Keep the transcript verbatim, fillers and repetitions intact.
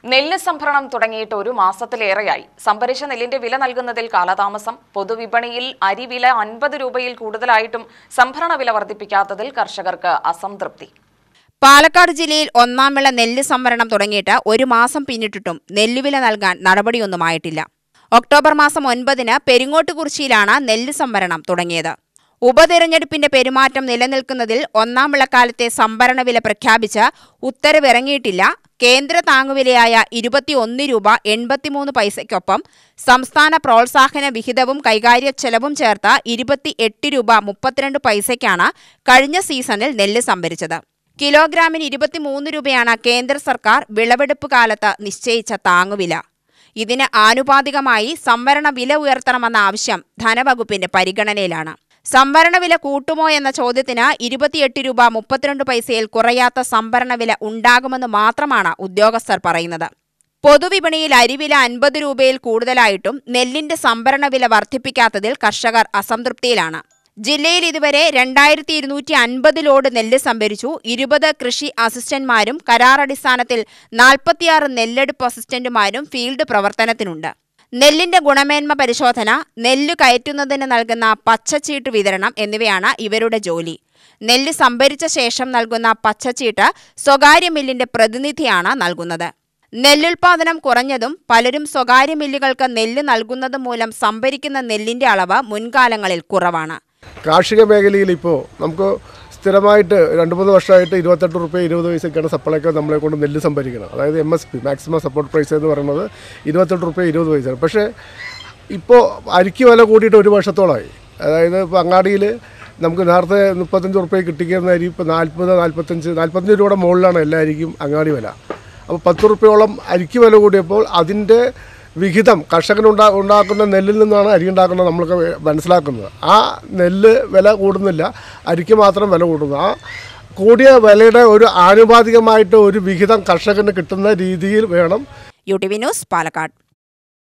നെല്ല് സംഭരണം തുടങ്ങിയിട്ട് ഒരു മാസത്തിലേറെയായി. സംഭരിച്ച നെല്ലിന്റെ വില നൽകുന്നതിൽ കാലതാമസം. പൊതുവിപണിയിൽ അരി വില അൻപത് രൂപയിൽ കൂടുതലായിട്ടും സംഭരണ വില വർദ്ധിപ്പിക്കാത്തതിൽ കർഷകർക്ക് അസംതൃപ്തി. പാലക്കാട് ജില്ലയിൽ ഒന്നാം വിള നെല്ല് സംഭരണം തുടങ്ങിയിട്ട് ഒരു മാസം പിന്നിട്ടിട്ടും നെല്ലുവില നൽകാൻ നടപടിയൊന്നുമായിട്ടില്ല. ഒക്ടോബർ മാസം ഒൻപതിന് പെരിങ്ങോട്ടുകുറിച്ചിയിലാണ് നെല്ല് സംഭരണം തുടങ്ങിയത്. ഉപതെരഞ്ഞെടുപ്പിന്റെ പെരുമാറ്റം നിലനിൽക്കുന്നതിൽ ഒന്നാം വിളക്കാലത്തെ സംഭരണ വില പ്രഖ്യാപിച്ച് ഉത്തരവിറങ്ങിയിട്ടില്ല. കേന്ദ്ര താങ്ങുവിലയായ ഇരുപത്തിയൊന്ന് രൂപ എൺപത്തിമൂന്ന് പൈസയ്ക്കൊപ്പം സംസ്ഥാന പ്രോത്സാഹന വിഹിതവും കൈകാര്യ ചെലവും ചേർത്ത് ഇരുപത്തി എട്ട് രൂപ മുപ്പത്തിരണ്ട് പൈസയ്ക്കാണ് കഴിഞ്ഞ സീസണിൽ നെല്ല് സംഭരിച്ചത്. കിലോഗ്രാമിന് ഇരുപത്തിമൂന്ന് രൂപയാണ് കേന്ദ്ര സർക്കാർ വിളവെടുപ്പ് കാലത്ത് നിശ്ചയിച്ച താങ്ങുവില. ഇതിന് ആനുപാതികമായി സംഭരണ വില ഉയർത്തണമെന്ന ആവശ്യം ധനവകുപ്പിന്റെ പരിഗണനയിലാണ്. സംഭരണ വില കൂട്ടുമോ എന്ന ചോദ്യത്തിന് ഇരുപത്തിയെട്ട് രൂപ മുപ്പത്തിരണ്ട് പൈസയിൽ കുറയാത്ത സംഭരണ വില ഉണ്ടാകുമെന്ന് മാത്രമാണ് ഉദ്യോഗസ്ഥർ പറയുന്നത്. പൊതുവിപണിയിൽ അരിവില അൻപത് രൂപയിൽ കൂടുതലായിട്ടും നെല്ലിന്റെ സംഭരണ വില വർദ്ധിപ്പിക്കാത്തതിൽ കർഷകർ അസംതൃപ്തിയിലാണ്. ജില്ലയിൽ ഇതുവരെ രണ്ടായിരത്തി ഇരുന്നൂറ്റി അൻപത് ലോഡ് നെല്ല് സംഭരിച്ചു. ഇരുപത് കൃഷി അസിസ്റ്റന്റുമാരും കരാറടിസ്ഥാനത്തിൽ നാൽപ്പത്തിയാറ് നെല്ലെടുപ്പ് അസിസ്റ്റന്റുമാരും ഫീൽഡ് പ്രവർത്തനത്തിനുണ്ട്. നെല്ലിന്റെ ഗുണമേന്മ പരിശോധന, നെല്ല് കയറ്റുന്നതിന് നൽകുന്ന പച്ചച്ചീട്ട് വിതരണം എന്നിവയാണ് ഇവരുടെ ജോലി. നെല്ല് സംഭരിച്ച ശേഷം നൽകുന്ന പച്ചച്ചീട്ട് സ്വകാര്യ മില്ലിന്റെ പ്രതിനിധിയാണ് നൽകുന്നത്. നെല്ലുൽപാദനം കുറഞ്ഞതും പലരും സ്വകാര്യ മില്ലുകൾക്ക് നെല്ല് നൽകുന്നതും മൂലം സംഭരിക്കുന്ന നെല്ലിന്റെ അളവ് മുൻകാലങ്ങളിൽ കുറവാണ്. കാർഷിക മേഖലയിൽ ഇപ്പോൾ നമുക്ക് സ്ഥിരമായിട്ട് രണ്ട് മൂന്ന് വർഷമായിട്ട് ഇരുപത്തെട്ട് റുപ്യ ഇരുപത് പൈസയ്ക്കാണ് സപ്ലൈക്കോ നമ്മളെ കൊണ്ട് നെല്ല് സംഭരിക്കണം. അതായത് M S P maximum support price എന്ന് പറയുന്നത് ഇരുപത്തെട്ട് റുപ്യ ഇരുപത് പൈസയാണ്. പക്ഷേ ഇപ്പോൾ അരിക്ക് വില കൂടിയിട്ട് ഒരു വർഷത്തോളമായി. അതായത് ഇപ്പോൾ അങ്ങാടിയിൽ നമുക്ക് നേരത്തെ മുപ്പത്തഞ്ച് റുപ്യ കിട്ടിക്കുന്ന അരി ഇപ്പോൾ നാൽപ്പത് നാൽപ്പത്തഞ്ച് നാൽപ്പത്തഞ്ച് രൂപയുടെ മുകളിലാണ് എല്ലാ അരിക്കും അങ്ങാടി വില. അപ്പോൾ പത്ത് റുപ്യോളം അരിക്ക് വില കൂടിയപ്പോൾ അതിൻ്റെ വിഹിതം കർഷകനുണ്ടാ ഉണ്ടാക്കുന്ന നെല്ലിൽ നിന്നാണ് അരി ഉണ്ടാക്കുന്നത് നമ്മൾക്ക് മനസ്സിലാക്കുന്നത്. ആ നെല്ല് വില കൂടുന്നില്ല, അരിക്ക് മാത്രം വില കൂടുന്നു. ആ കൂടിയ വിലയുടെ ഒരു ആനുപാതികമായിട്ട് ഒരു വിഹിതം കർഷകന് കിട്ടുന്ന രീതിയിൽ വേണം. U T V news, Palakkad.